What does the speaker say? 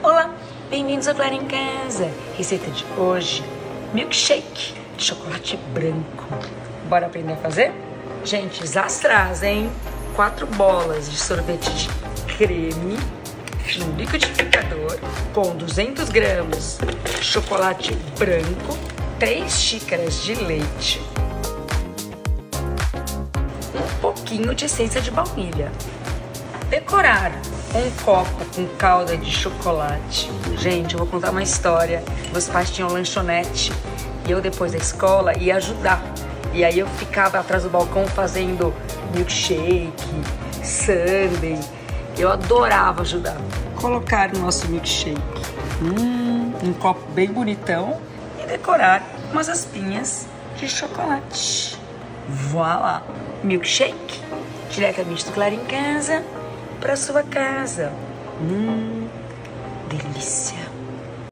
Olá, bem-vindos ao Clara em Casa. Receita de hoje, milkshake de chocolate branco. Bora aprender a fazer? Gente, Zastras, hein? 4 bolas de sorvete de creme no liquidificador com 200 gramas de chocolate branco, 3 xícaras de leite, um pouquinho de essência de baunilha. Decorar um copo com calda de chocolate. Gente, eu vou contar uma história. Meus pais tinham lanchonete e eu, depois da escola, ia ajudar. E aí eu ficava atrás do balcão fazendo milkshake, sundae. Eu adorava ajudar. Colocar o nosso milkshake um copo bem bonitão e decorar umas aspinhas de chocolate. Voilá! Milkshake diretamente do Clara em Casa para sua casa. Delícia!